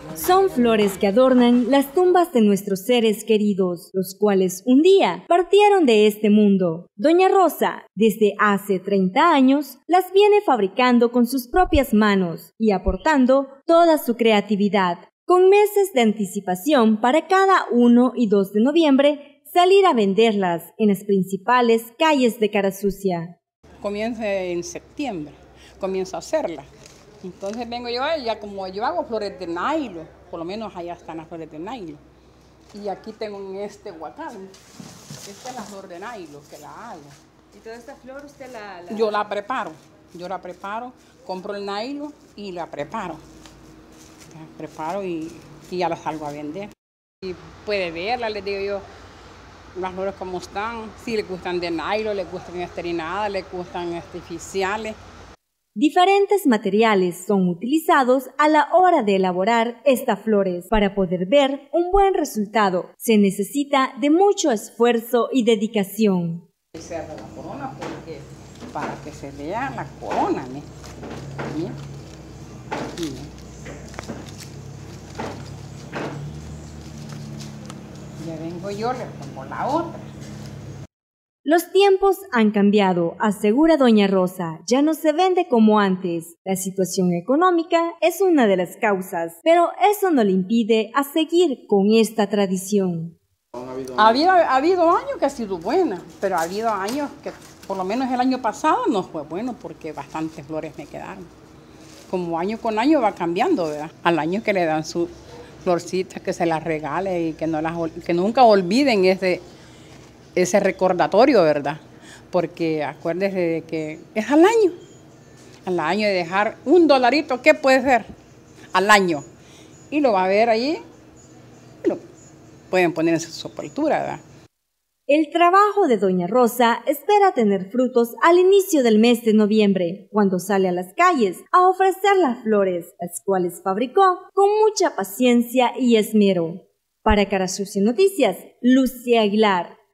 Son flores que adornan las tumbas de nuestros seres queridos, los cuales un día partieron de este mundo. Doña Rosa, desde hace 30 años, las viene fabricando con sus propias manos y aportando toda su creatividad, con meses de anticipación para cada 1 y 2 de noviembre salir a venderlas en las principales calles de Carasucia. Comienza en septiembre, comienzo a hacerlas. Entonces vengo yo, ya como yo hago flores de nylon, por lo menos allá están las flores de nylon. Y aquí tengo en este huacán, esta es la flor de nylon que la hago. ¿Y toda esta flor usted Yo la preparo, compro el nylon y la preparo. La preparo y ya la salgo a vender. Y puede verla, les digo yo, las flores como están, si les gustan de nylon, les gustan esterinadas, les gustan artificiales. Diferentes materiales son utilizados a la hora de elaborar estas flores. Para poder ver un buen resultado, se necesita de mucho esfuerzo y dedicación. Cerro la corona porque para que se vea la corona, ¿no? Ya vengo yo, le pongo la otra. Los tiempos han cambiado, asegura doña Rosa, ya no se vende como antes. La situación económica es una de las causas, pero eso no le impide a seguir con esta tradición. Ha habido años que ha sido buena, pero ha habido años que, por lo menos el año pasado, no fue bueno porque bastantes flores me quedaron. Como año con año va cambiando, ¿verdad? Al año que le dan sus florcitas, que se las regale y que nunca olviden ese recordatorio, ¿verdad? Porque acuérdese de que es al año de dejar $1, ¿qué puede ser? Al año. Y lo va a ver allí, lo pueden poner en su sepultura, ¿verdad? El trabajo de doña Rosa espera tener frutos al inicio del mes de noviembre, cuando sale a las calles a ofrecer las flores, las cuales fabricó con mucha paciencia y esmero. Para Carasucia Noticias, Lucia Aguilar.